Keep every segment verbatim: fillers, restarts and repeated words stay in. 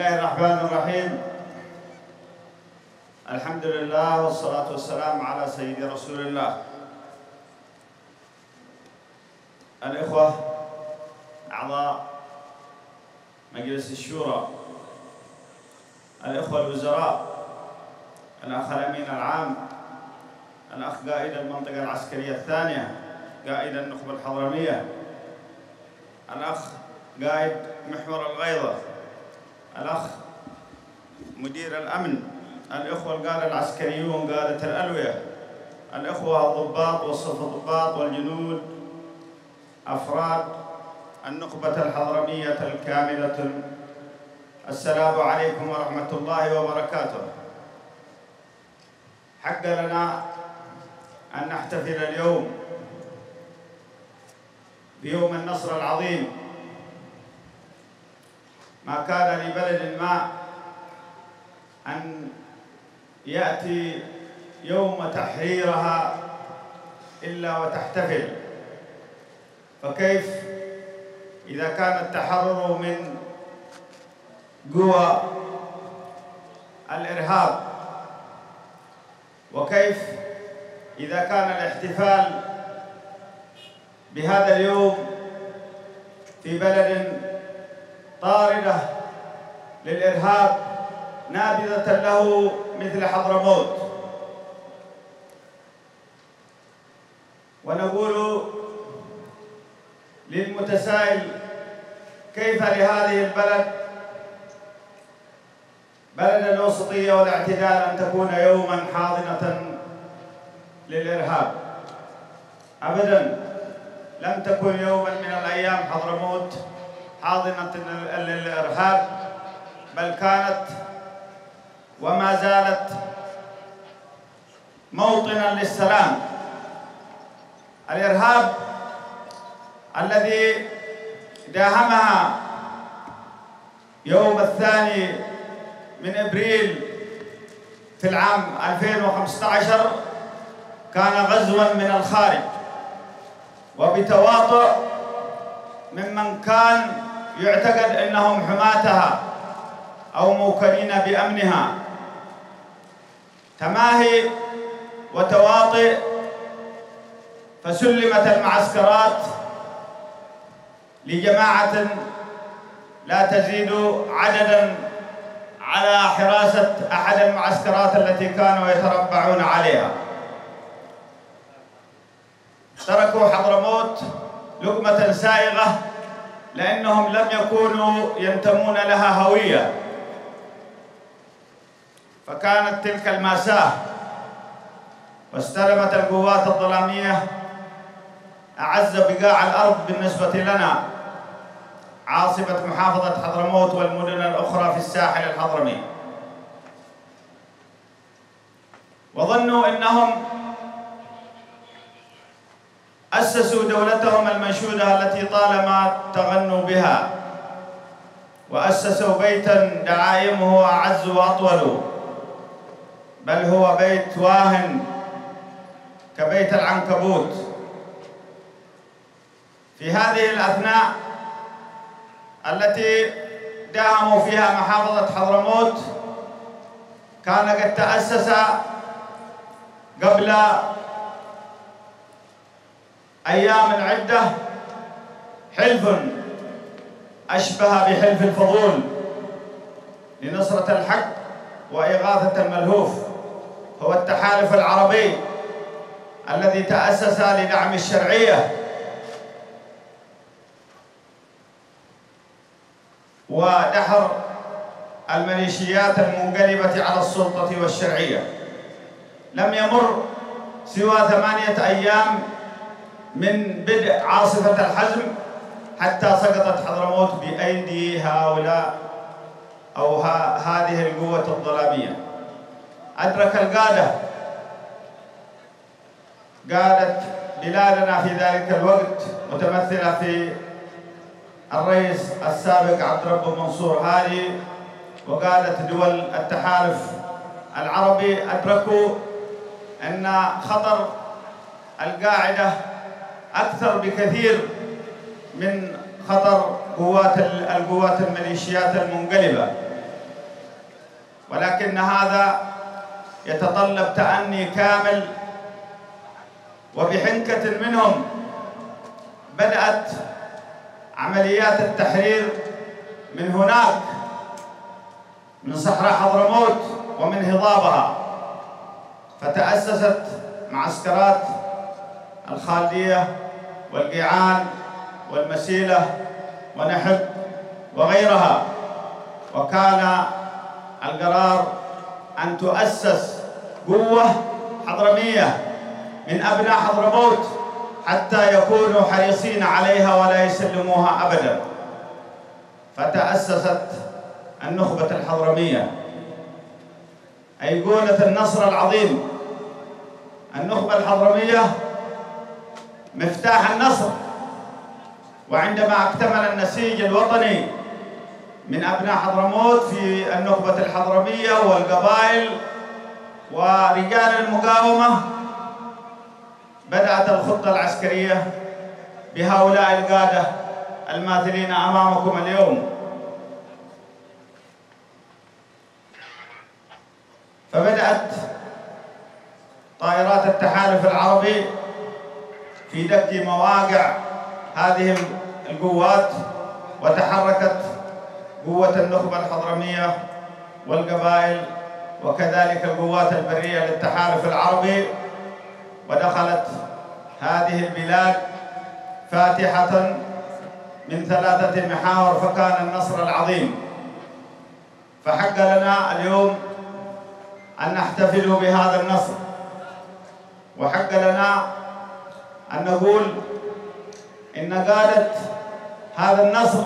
الله الرحمن الرحيم. الحمد لله والصلاة والسلام على سيد رسول الله. الإخوة أعضاء مجلس الشورى، الإخوة الوزراء، الأخ الأمين العام، الأخ قائد المنطقة العسكرية الثانية، قائد النخبة الحضرمية، الأخ قائد محور الغيضة، الأخ مدير الأمن، الإخوة القادة العسكريون، قادة الألوية، الإخوة الضباط والصف الضباط والجنود، أفراد النخبة الحضرمية الكاملة، السلام عليكم ورحمة الله وبركاته. حق لنا أن نحتفل اليوم بيوم النصر العظيم. ما كان لبلد ما أن يأتي يوم تحريرها إلا وتحتفل، فكيف إذا كان التحرر من قوى الإرهاب؟ وكيف إذا كان الاحتفال بهذا اليوم في بلد طاردة للإرهاب نابذة له مثل حضرموت؟ ونقول للمتسائل: كيف لهذه البلد بلد الوسطية والاعتدال أن تكون يوما حاضنة للإرهاب؟ أبداً لم تكن يوما من الأيام حضرموت حاضنة للإرهاب، بل كانت وما زالت موطناً للسلام. الإرهاب الذي داهمها يوم الثاني من إبريل في العام ألفين وخمسة عشر كان غزواً من الخارج وبتواطؤ ممن كان يعتقد أنهم حماتها أو موكلين بأمنها. تماهي وتواطئ، فسلمت المعسكرات لجماعة لا تزيد عدداً على حراسة أحد المعسكرات التي كانوا يتربعون عليها. تركوا حضرموت لقمة سائغة لأنهم لم يكونوا ينتمون لها هوية، فكانت تلك المأساة. واستلمت القوات الظلامية أعز بقاع الأرض بالنسبة لنا، عاصمة محافظة حضرموت والمدن الأخرى في الساحل الحضرمي، وظنوا أنهم أسسوا دولتهم المنشودة التي طالما تغنوا بها، وأسسوا بيتاً دعائمه أعز وأطول، بل هو بيت واهن كبيت العنكبوت. في هذه الأثناء التي داهموا فيها محافظة حضرموت كان قد تأسس قبل أيام عدة حلف أشبه بحلف الفضول لنصرة الحق وإغاثة الملهوف، هو التحالف العربي الذي تأسس لدعم الشرعية ودحر الميليشيات المنقلبة على السلطة والشرعية. لم يمر سوى ثمانية أيام من بدء عاصفة الحزم حتى سقطت حضرموت بأيدي هؤلاء أو هذه القوة الظلامية. أدرك القادة قادة بلادنا في ذلك الوقت متمثلة في الرئيس السابق عبد رب منصور هادي وقادة دول التحالف العربي، أدركوا أن خطر القاعدة أكثر بكثير من خطر قوات القوات الميليشيات المنقلبة، ولكن هذا يتطلب تأني كامل، وبحنكة منهم بدأت عمليات التحرير من هناك، من صحراء حضرموت ومن هضابها، فتأسست معسكرات الخالدية والقيعان والمسيلة ونحب وغيرها. وكان القرار أن تؤسس قوة حضرمية من أبناء حضرموت حتى يكونوا حريصين عليها ولا يسلموها أبداً. فتأسست النخبة الحضرمية، أيقونة النصر العظيم. النخبة الحضرمية مفتاح النصر، وعندما اكتمل النسيج الوطني من أبناء حضرموت في النخبة الحضرمية والقبائل ورجال المقاومة، بدأت الخطة العسكرية بهؤلاء القادة الماثلين أمامكم اليوم. فبدأت طائرات التحالف العربي في دك مواقع هذه القوات، وتحركت قوة النخبة الحضرمية والقبائل وكذلك القوات البرية للتحالف العربي، ودخلت هذه البلاد فاتحة من ثلاثة محاور، فكان النصر العظيم. فحق لنا اليوم أن نحتفل بهذا النصر، وحق لنا أن نقول إن قادة هذا النصر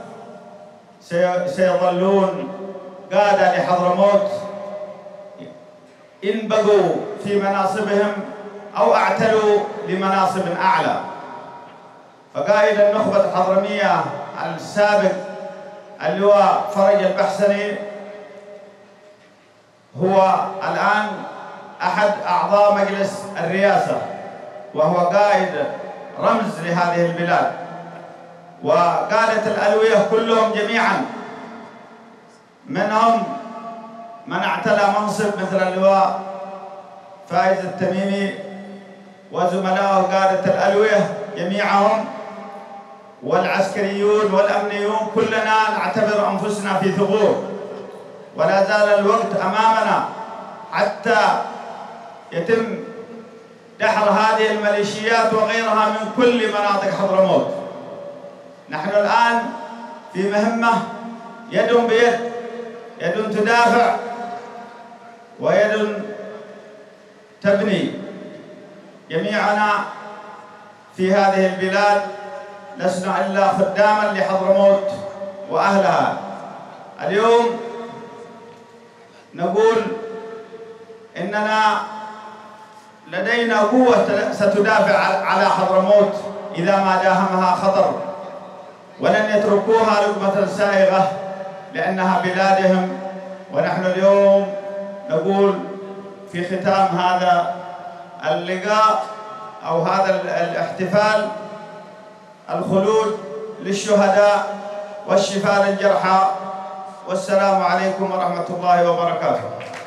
سيظلون قادة لحضرموت إن بقوا في مناصبهم أو اعتلوا لمناصب أعلى. فقائد النخبة الحضرمية السابق اللواء فرج البحسني هو الآن أحد أعضاء مجلس الرئاسة، وهو قائد رمز لهذه البلاد، وقادة الألوية كلهم جميعا، منهم من اعتلى منصب مثل اللواء فايز التميمي وزملائه قادة الألوية جميعهم، والعسكريون والأمنيون، كلنا نعتبر أنفسنا في ثغور، ولا زال الوقت أمامنا حتى يتم دحر هذه الميليشيات وغيرها من كل مناطق حضرموت. نحن الآن في مهمة يد بيد، يد تدافع ويد تبني. جميعنا في هذه البلاد لسنا إلا خداما لحضرموت وأهلها. اليوم نقول إننا لدينا قوة ستدافع على حضرموت إذا ما داهمها خطر، ولن يتركوها لقمة سائغة لأنها بلادهم. ونحن اليوم نقول في ختام هذا اللقاء أو هذا الاحتفال الخلود للشهداء والشفاء للجرحى، والسلام عليكم ورحمة الله وبركاته.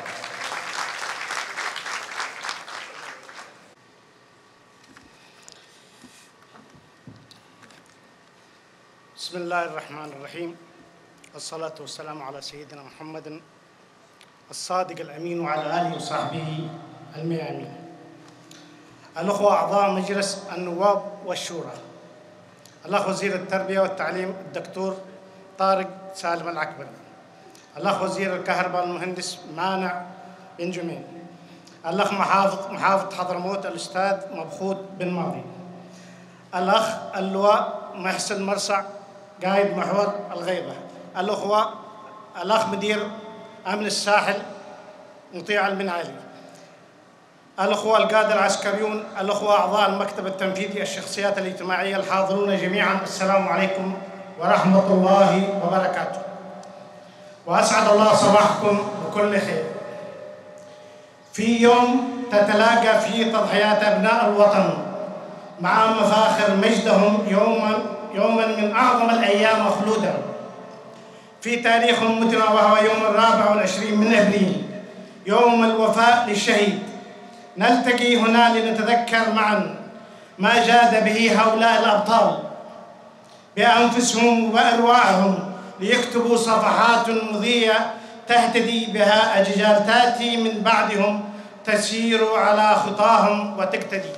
بسم الله الرحمن الرحيم، والصلاة والسلام على سيدنا محمد الصادق الأمين وعلى آله وصحبه الميامين. الأخوة أعضاء مجلس النواب والشورى، الأخ وزير التربية والتعليم الدكتور طارق سالم العكبري، الأخ وزير الكهرباء المهندس مانع بن جميل، الأخ محافظ محافظ حضرموت الأستاذ مبخوت بن ماضي، الأخ اللواء محسن مرصع قائد محور الغيبة، الأخوة الأخ مدير أمن الساحل مطيع المنعالي، الأخوة القادة العسكريون، الأخوة أعضاء المكتب التنفيذي، الشخصيات الاجتماعية الحاضرون جميعا، السلام عليكم ورحمة الله وبركاته. وأسعد الله صباحكم بكل خير. في يوم تتلاقى فيه تضحيات أبناء الوطن مع مفاخر مجدهم، يوما يوما من أعظم الأيام خلودا في تاريخ أمتنا، وهو يوم الرابع والعشرين من أبريل، يوم الوفاء للشهيد. نلتقي هنا لنتذكر معا ما جاد به هؤلاء الأبطال بأنفسهم وأرواحهم ليكتبوا صفحات مضية تهتدي بها أجيال تأتي من بعدهم تسير على خطاهم وتقتدي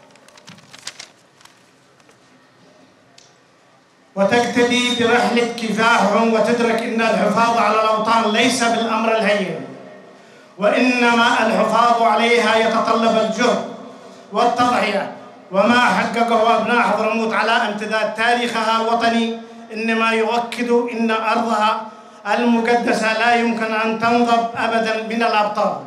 وتقتدي برحلة كفاحهم، وتدرك أن الحفاظ على الأوطان ليس بالأمر الهين، وإنما الحفاظ عليها يتطلب الجهد والتضحية. وما حققه أبناء حضرموت على امتداد تاريخها الوطني إنما يؤكد أن أرضها المقدسة لا يمكن أن تنضب أبداً من الأبطال.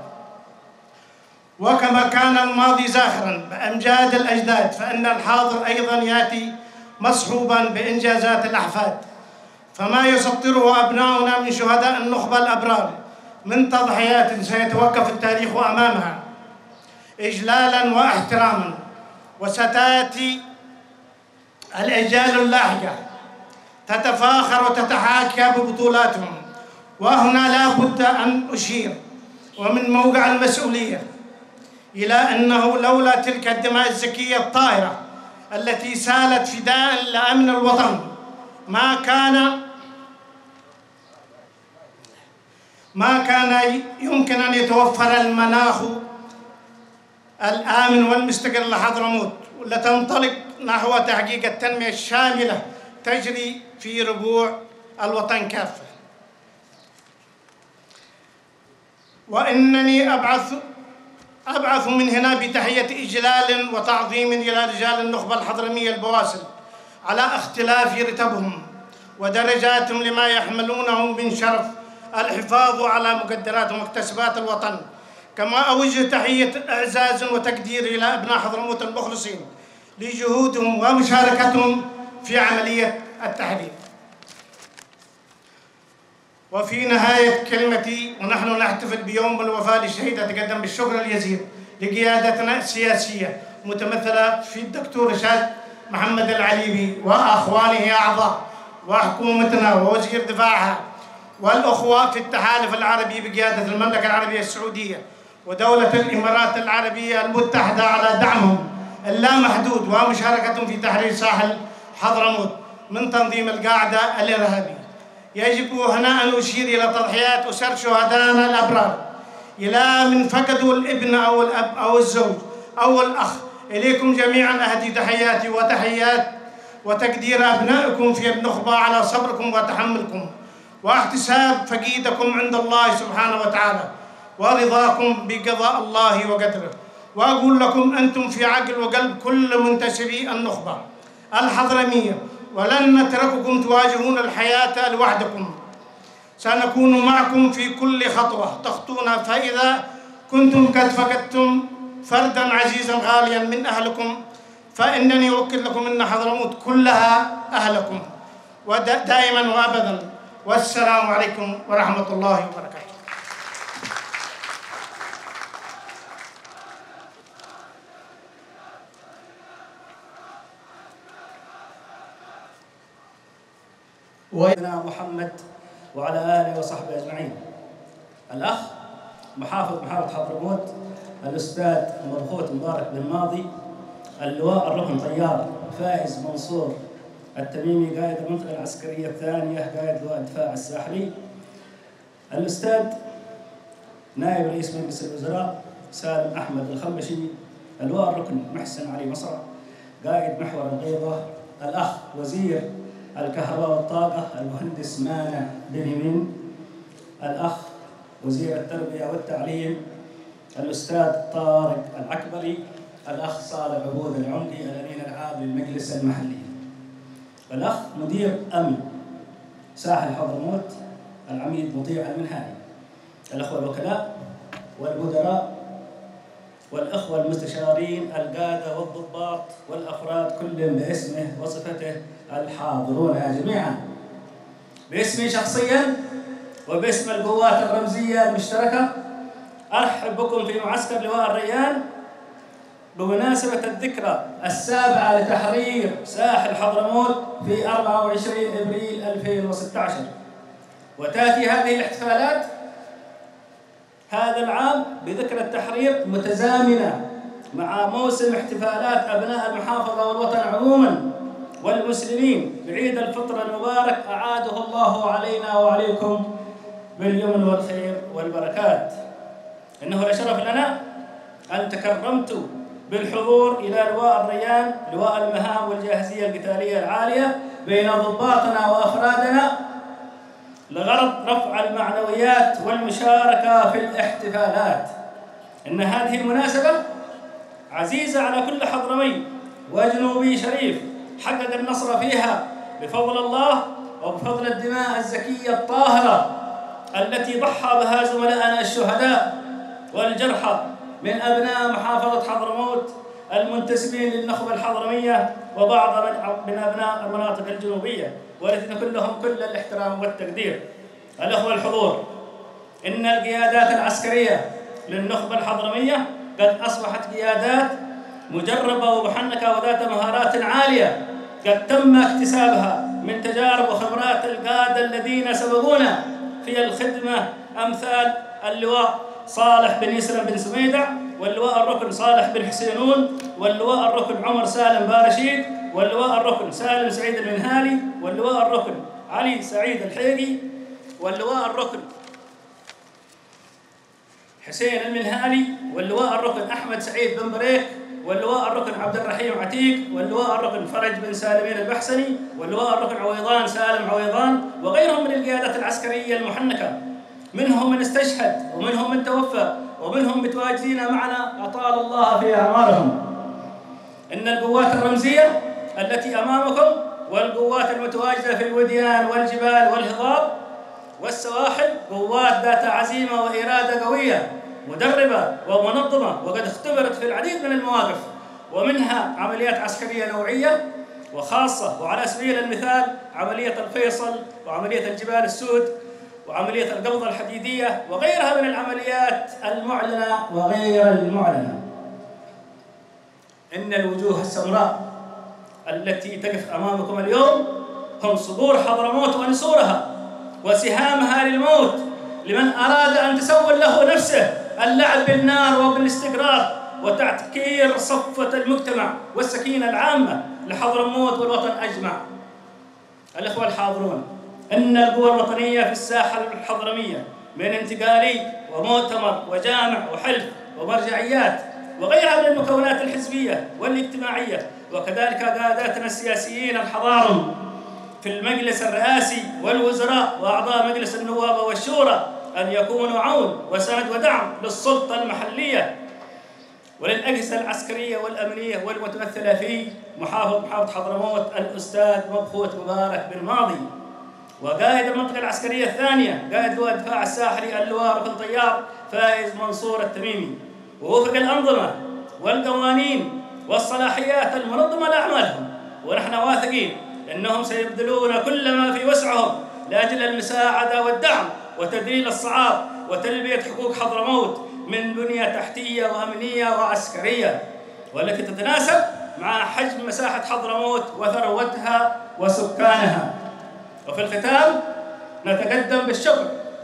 وكما كان الماضي زاخراً بأمجاد الأجداد، فإن الحاضر أيضاً يأتي مصحوباً بإنجازات الأحفاد. فما يسطره أبناؤنا من شهداء النخبة الأبرار من تضحيات سيتوقف التاريخ أمامها إجلالاً واحتراماً، وستأتي الأجيال اللاحقة تتفاخر وتتحاكى ببطولاتهم. وهنا لا بد أن أشير ومن موقع المسؤولية إلى أنه لولا تلك الدماء الزكية الطاهرة التي سالت فداء لأمن الوطن ما كان ما كان يمكن أن يتوفر المناخ الآمن والمستقر لحضرموت، ولتنطلق نحو تحقيق التنمية الشاملة تجري في ربوع الوطن كافة. وإنني أبعث أبعث من هنا بتحية إجلال وتعظيم إلى رجال النخبة الحضرمية البواسل على اختلاف رتبهم ودرجاتهم لما يحملونه من شرف الحفاظ على مقدرات ومكتسبات الوطن. كما أوجه تحية إعزاز وتقدير إلى أبناء حضرموت المخلصين لجهودهم ومشاركتهم في عملية التحرير. وفي نهاية كلمتي ونحن نحتفل بيوم الوفاة للشهيد، أتقدم بالشكر الجزيل لقيادتنا السياسية متمثلة في الدكتور رشاد محمد العليبي وأخوانه أعضاء، وحكومتنا ووزير دفاعها، والأخوة في التحالف العربي بقيادة المملكة العربية السعودية ودولة الإمارات العربية المتحدة على دعمهم اللامحدود ومشاركتهم في تحرير ساحل حضرموت من تنظيم القاعدة الإرهابي. يجب هنا أن أشير إلى تضحيات أسر شهدائنا الأبرار، إلى من فقدوا الابن أو الأب أو الزوج أو الأخ. إليكم جميعاً أهدي تحياتي وتحيات وتقدير أبنائكم في النخبة على صبركم وتحملكم واحتساب فقيدكم عند الله سبحانه وتعالى ورضاكم بقضاء الله وقدره. وأقول لكم أنتم في عقل وقلب كل منتسبي النخبة الحضرمية، ولن نترككم تواجهون الحياة لوحدكم. سنكون معكم في كل خطوة تخطونا، فإذا كنتم قد فقدتم فردا عزيزا غاليا من أهلكم فإنني أؤكد لكم أن حضرموت كلها أهلكم ودائما وأبدا. والسلام عليكم ورحمة الله وبركاته. وسيدنا محمد وعلى آله وصحبه أجمعين. الأخ محافظ محافظة حضرموت الأستاذ مبخوت مبارك بن ماضي، اللواء الركن طيار فائز منصور التميمي قائد المنطقة العسكرية الثانية قائد لواء الدفاع الساحلي، الأستاذ نائب رئيس مجلس الوزراء سالم أحمد الخنبشي، اللواء الركن محسن علي مصر قائد محور الغيضة، الأخ وزير الكهرباء والطاقة المهندس مانع بن يمين، الأخ وزير التربية والتعليم الأستاذ طارق العكبري، الأخ صالح عبود العمري الأمين العام للمجلس المحلي، الأخ مدير أمن ساحل حضرموت العميد مطيع المنهاي، الأخوة الوكلاء والمدراء والأخوة المستشارين القادة والضباط والأفراد كل باسمه وصفته الحاضرون جميعا. باسمي شخصيا وباسم القوات الرمزية المشتركة أرحب بكم في معسكر لواء الريان بمناسبة الذكرى السابعة لتحرير ساحل حضرموت في أربعة وعشرين أبريل ألفين وستة عشر. وتأتي هذه الاحتفالات هذا العام بذكرى التحرير متزامنة مع موسم احتفالات أبناء المحافظة والوطن عموما والمسلمين بعيد الفطر المبارك أعاده الله علينا وعليكم باليمن والخير والبركات. إنه لشرف لنا أن تكرمت بالحضور إلى لواء الريان، لواء المهام والجاهزية القتالية العالية بين ضباطنا وأفرادنا لغرض رفع المعنويات والمشاركة في الاحتفالات. إن هذه المناسبة عزيزة على كل حضرمي وجنوبي شريف حقق النصر فيها بفضل الله وبفضل الدماء الزكية الطاهرة التي ضحى بها زملائنا الشهداء والجرحى من أبناء محافظة حضرموت المنتسبين للنخبة الحضرمية وبعض من أبناء المناطق الجنوبية، والذين كلهم كل الاحترام والتقدير. الأخوة الحضور، إن القيادات العسكرية للنخبة الحضرمية قد أصبحت قيادات مجربة ومحنكة وذات مهارات عالية قد تم اكتسابها من تجارب وخبرات القادة الذين سبقونا في الخدمة، أمثال اللواء صالح بن يسلم بن سميدع، واللواء الركن صالح بن حسينون، واللواء الركن عمر سالم بارشيد، واللواء الركن سالم سعيد المنهالي، واللواء الركن علي سعيد الحيقي، واللواء الركن حسين المنهالي، واللواء الركن أحمد سعيد بن بريك، واللواء الركن عبد الرحيم عتيق، واللواء الركن فرج بن سالمين البحسني، واللواء الركن عويضان سالم عويضان، وغيرهم من القيادات العسكرية المحنكة، منهم من استشهد ومنهم من توفى ومنهم متواجدين معنا أطال الله في أعمارهم. إن القوات الرمزية التي أمامكم والقوات المتواجدة في الوديان والجبال والهضاب والسواحل قوات ذات عزيمة وإرادة قوية مدربة ومنظمة، وقد اختبرت في العديد من المواقف، ومنها عمليات عسكرية نوعية وخاصة، وعلى سبيل المثال عملية الفيصل وعملية الجبال السود وعملية القبضة الحديدية وغيرها من العمليات المعلنة وغير المعلنة. إن الوجوه السمراء التي تقف أمامكم اليوم هم صدور حضرموت ونسورها وسهامها للموت لمن أراد أن تسول له نفسه اللعب بالنار وبالاستقرار وتعكير صفوة المجتمع والسكينة العامة لحضرموت والوطن أجمع. الإخوة الحاضرون، إن القوى الوطنية في الساحة الحضرمية من انتقالي ومؤتمر وجامع وحلف ومرجعيات وغيرها من المكونات الحزبية والاجتماعية، وكذلك قاداتنا السياسيين الحضارم في المجلس الرئاسي والوزراء وأعضاء مجلس النواب والشورى أن يكونوا عون وسند ودعم للسلطة المحلية وللأجهزة العسكرية والأمنية والمتمثلة في محافظ محافظة حضرموت الأستاذ مبخوت مبارك بن ماضي، وقائد المنطقة العسكرية الثانية قائد لواء الدفاع الساحلي اللواء ركن طيار فايز منصور التميمي، ووفق الأنظمة والقوانين والصلاحيات المنظمة لأعمالهم، ونحن واثقين أنهم سيبذلون كل ما في وسعهم لأجل المساعدة والدعم وتذليل الصعاب وتلبية حقوق حضرموت من بنية تحتية وأمنية وعسكرية، والتي تتناسب مع حجم مساحة حضرموت وثروتها وسكانها. وفي الختام نتقدم بالشكر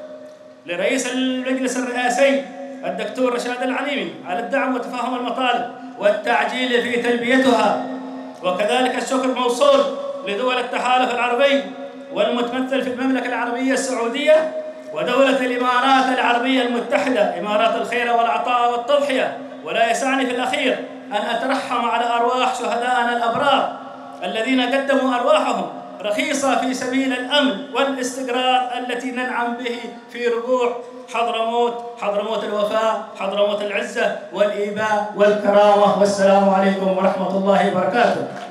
لرئيس المجلس الرئاسي الدكتور رشاد العليمي على الدعم وتفاهم المطالب والتعجيل في تلبيتها، وكذلك الشكر موصول لدول التحالف العربي والمتمثل في المملكة العربية السعودية ودولة الإمارات العربية المتحدة إمارات الخير والعطاء والتضحية. ولا يسعني في الأخير أن أترحم على أرواح شهدائنا الأبرار الذين قدموا أرواحهم رخيصة في سبيل الأمن والاستقرار التي ننعم به في ربوع حضرموت، حضرموت الوفاء، حضرموت العزة والإيباء والكرامة. والسلام عليكم ورحمة الله وبركاته.